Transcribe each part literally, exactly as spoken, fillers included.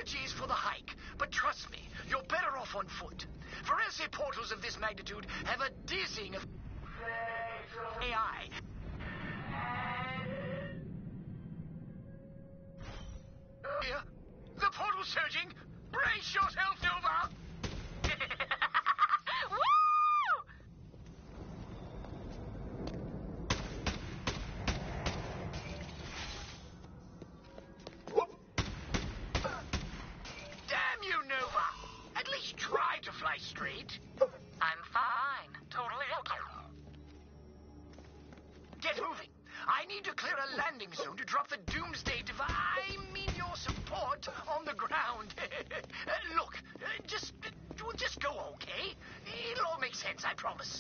Apologies for the hike, but trust me, you're better off on foot. Forensic portals of this magnitude have a dizzying of A I. Here, the portal's surging. Brace yourself, Nova. Damn you, Nova! At least try to fly straight. I'm fine. Totally okay. Get moving. I need to clear a landing zone to drop the doomsday device. I mean your support on the ground. uh, look, uh, just, uh, just go, okay? It'll all make sense, I promise.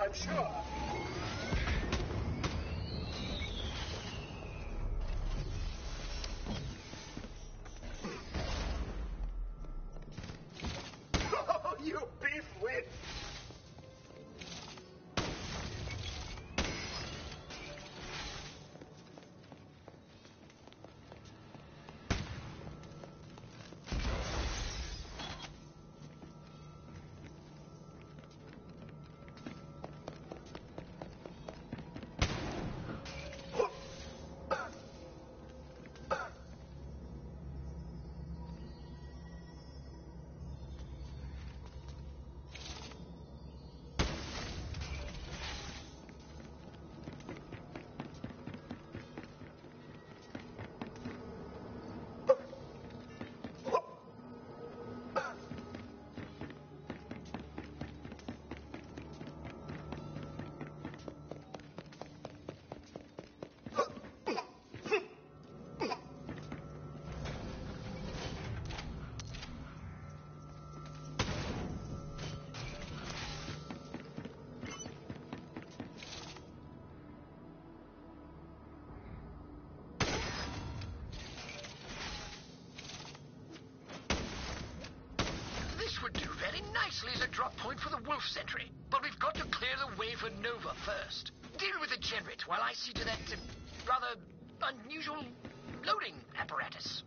I'm sure. Oh, you beefwit! Would do very nicely as a drop point for the Wolf Sentry. But we've got to clear the way for Nova first. Deal with the Generate while I see to that uh, rather unusual loading apparatus.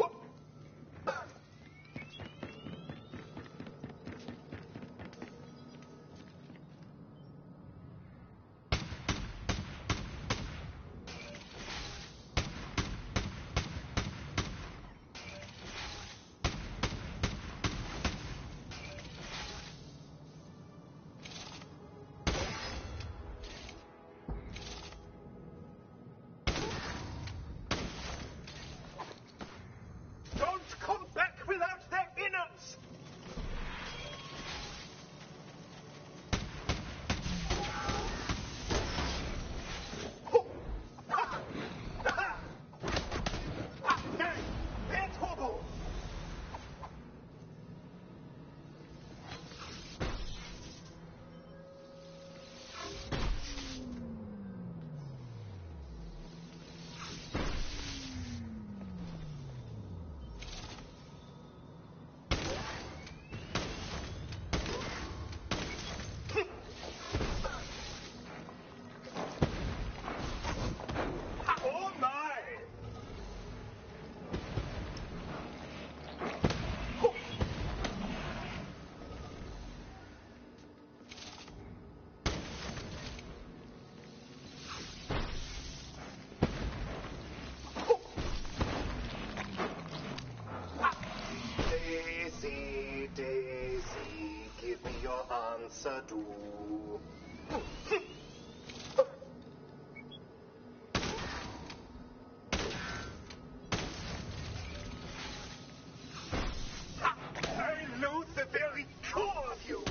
Answer to. I loathe the very core of you.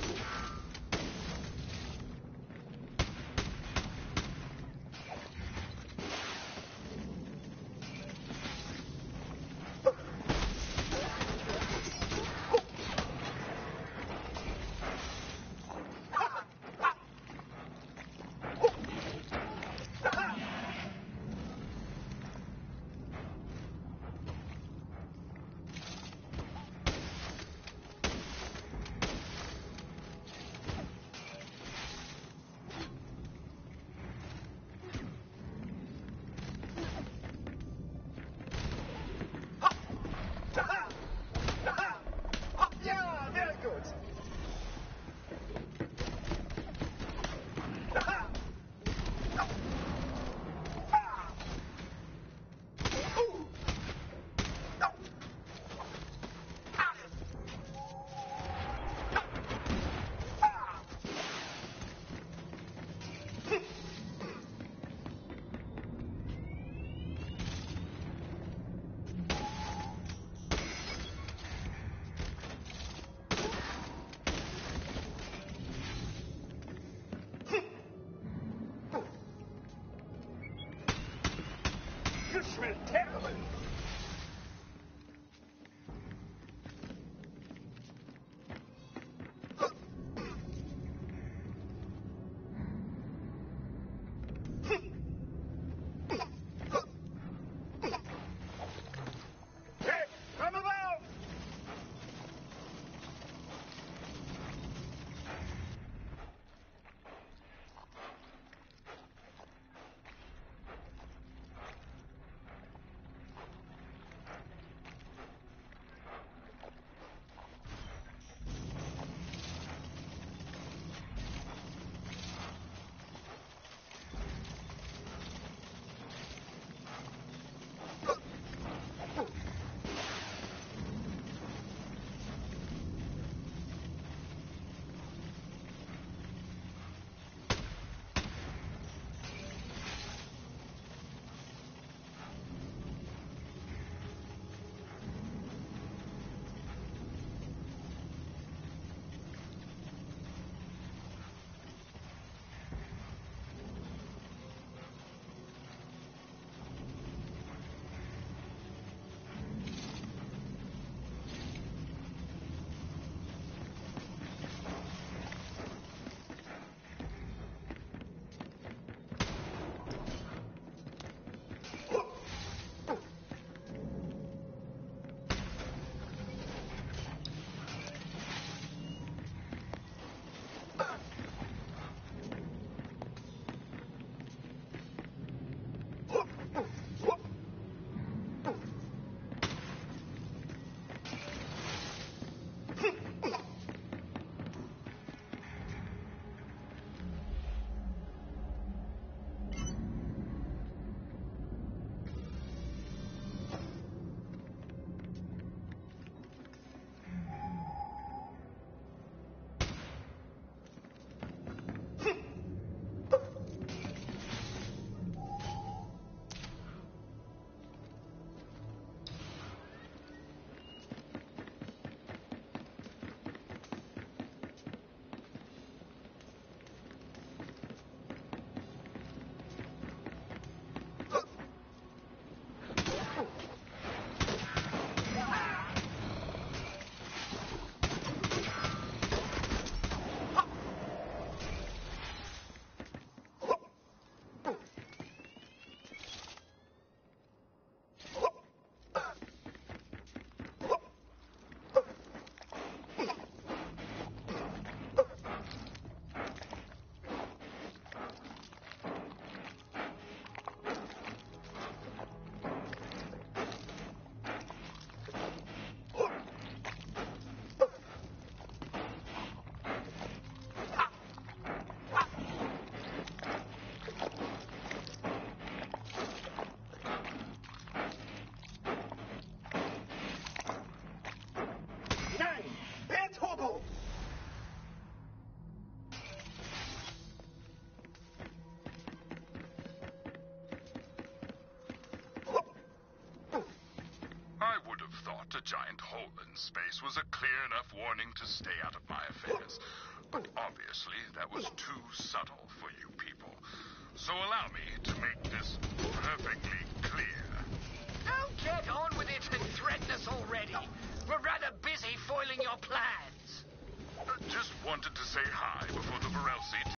Smell terrible. A giant hole in space was a clear enough warning to stay out of my affairs. But obviously, that was too subtle for you people. So allow me to make this perfectly clear. Now get on with it and threaten us already. We're rather busy foiling your plans. Uh, just wanted to say hi before the Varelsi